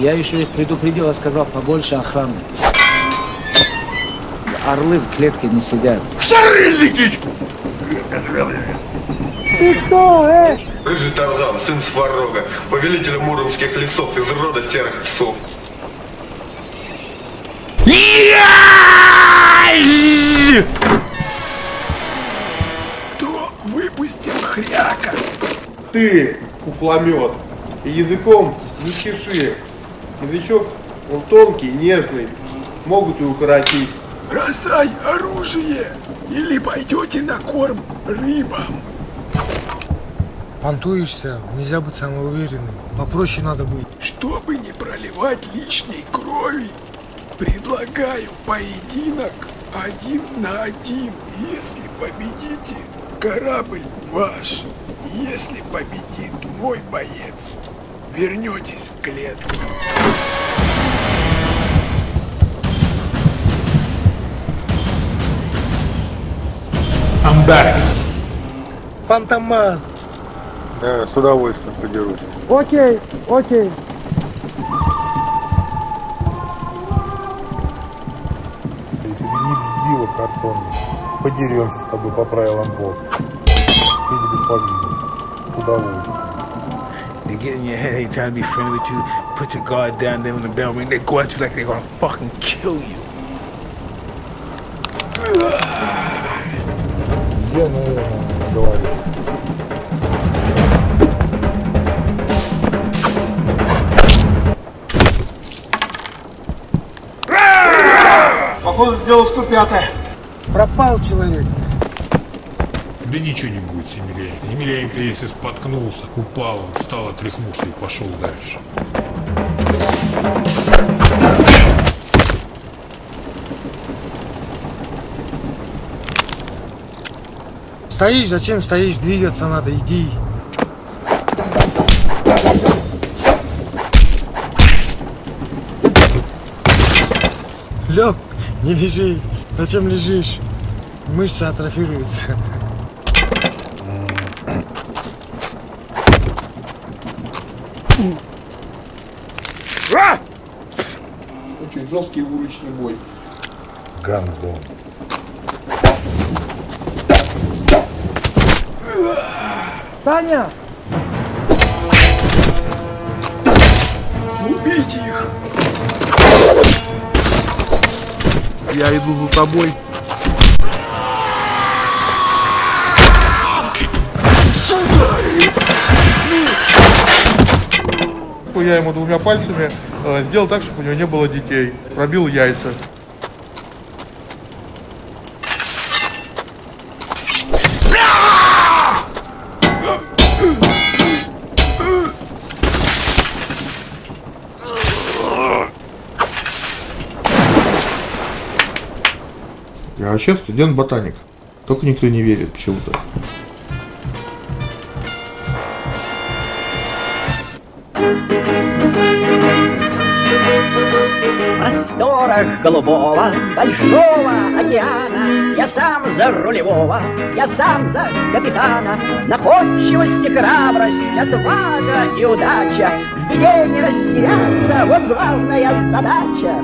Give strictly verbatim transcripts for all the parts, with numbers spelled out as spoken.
Я еще их предупредил, сказал, побольше охраны. Орлы в клетке не сидят. Шарильники! Ты кто, э? Рыжий Тарзан, сын Сварога, повелителя муромских лесов из рода серых псов. Кто выпустил хряка? Ты, фуфломет, и языком не чеши. Язычок, он тонкий, нежный, могут и укоротить. Бросай оружие, или пойдете на корм рыбам. Понтуешься, нельзя быть самоуверенным. Попроще надо быть. Чтобы не проливать лишней крови, предлагаю поединок один на один. Если победите, корабль ваш. Если победит мой боец, вернетесь в клетку. I'm back. Фантомас. Да, с удовольствием подерусь. Окей, окей. Если бы не бздила картонный, подеремся с тобой по правилам бокса. Я тебе повинен. С удовольствием. They get in your head, they try to be friendly with you, put your guard down there when the bell ring, they go at you like they're gonna fucking kill you. Я, наверное, говорю. Походу сделал сто пятое. Пропал человек. Да ничего не будет с Емельяненко. Емельяненко, если споткнулся, упал, он встал, отряхнулся и пошел дальше. Стоишь, зачем стоишь? Двигаться надо, иди. Лёг, не лежи. Зачем лежишь? Мышцы атрофируются. Очень жесткий уличный бой. Гандон. Саня! Убейте их! Я иду за тобой. Я ему двумя пальцами э, сделал так, чтобы у него не было детей. Пробил яйца. Я вообще студент-ботаник. Только никто не верит почему-то. В просторах голубого, большого океана я сам за рулевого, я сам за капитана. Находчивость и храбрость, отвага и удача, в беде не растеряться, вот главная задача.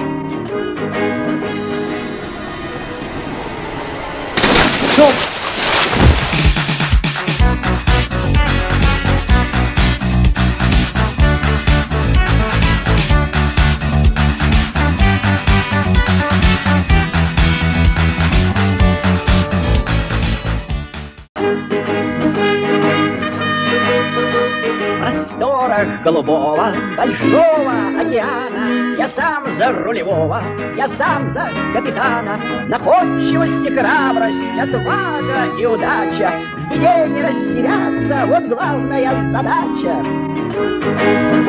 Стоп! В просторах голубого, большого океана я сам за рулевого, я сам за капитана. Находчивость и храбрость, отвага и удача, в беде не растеряться, вот главная задача.